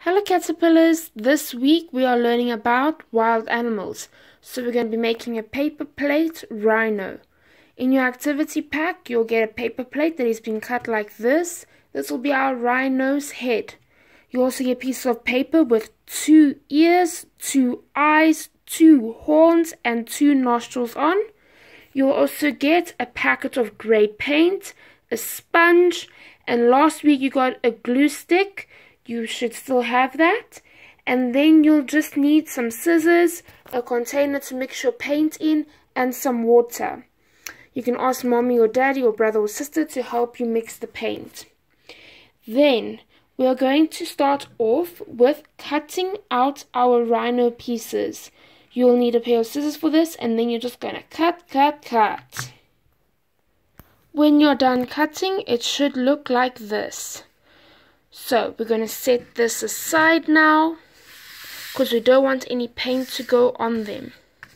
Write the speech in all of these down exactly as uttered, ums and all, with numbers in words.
Hello caterpillars, this week we are learning about wild animals. So we're going to be making a paper plate rhino. In your activity pack you'll get a paper plate that has been cut like this. This will be our rhino's head. You also get a piece of paper with two ears, two eyes, two horns and two nostrils on. You'll also get a packet of grey paint, a sponge, and last week you got a glue stick. You should still have that. And then you'll just need some scissors, a container to mix your paint in, and some water. You can ask mommy or daddy or brother or sister to help you mix the paint. Then we are going to start off with cutting out our rhino pieces. You'll need a pair of scissors for this, and then you're just going to cut, cut, cut. When you're done cutting, it should look like this. So we're going to set this aside now because we don't want any paint to go on them.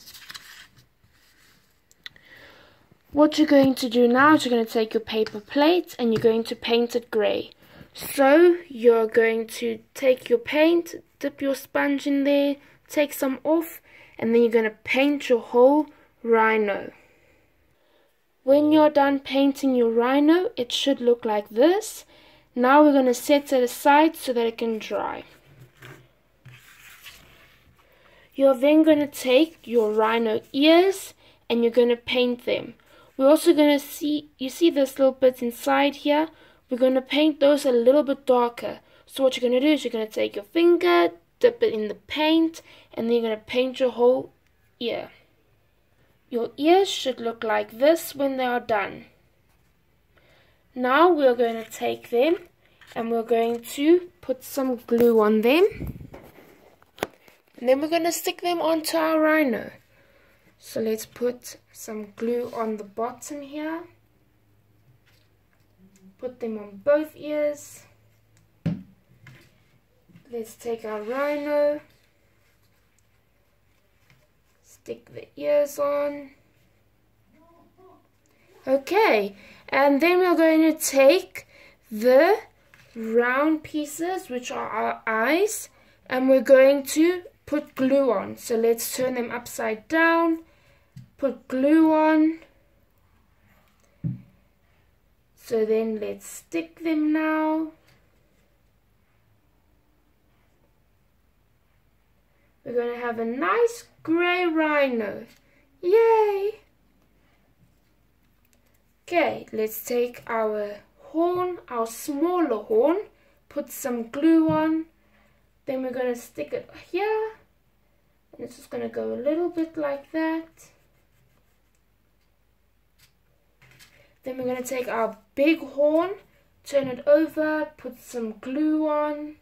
What you're going to do now is you're going to take your paper plate and you're going to paint it grey. So you're going to take your paint, dip your sponge in there, take some off, and then you're going to paint your whole rhino. When you're done painting your rhino, it should look like this. Now we're going to set it aside so that it can dry. You're then going to take your rhino ears and you're going to paint them. We're also going to see, you see this little bit inside here? We're going to paint those a little bit darker. So what you're going to do is you're going to take your finger, dip it in the paint, and then you're going to paint your whole ear. Your ears should look like this when they are done. Now we're going to take them and we're going to put some glue on them. And then we're going to stick them onto our rhino. So let's put some glue on the bottom here. Put them on both ears. Let's take our rhino. Stick the ears on. Okay, and then we're going to take the round pieces, which are our eyes, and we're going to put glue on. So let's turn them upside down, put glue on. So then let's stick them now. We're going to have a nice grey rhino. Yay! Okay, let's take our horn, our smaller horn, put some glue on, then we're going to stick it here, and it's just going to go a little bit like that. Then we're going to take our big horn, turn it over, put some glue on.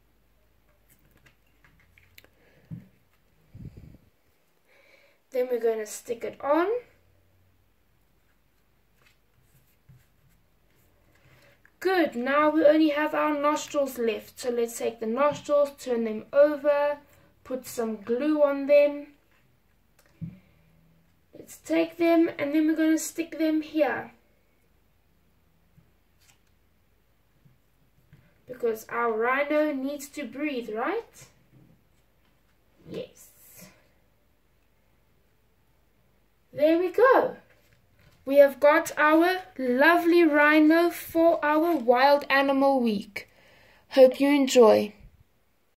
Then we're going to stick it on. Good, now we only have our nostrils left. So let's take the nostrils, turn them over, put some glue on them. Let's take them and then we're going to stick them here. Because our rhino needs to breathe, right? Yes. There we go. We have got our lovely rhino for our Wild Animal Week. Hope you enjoy.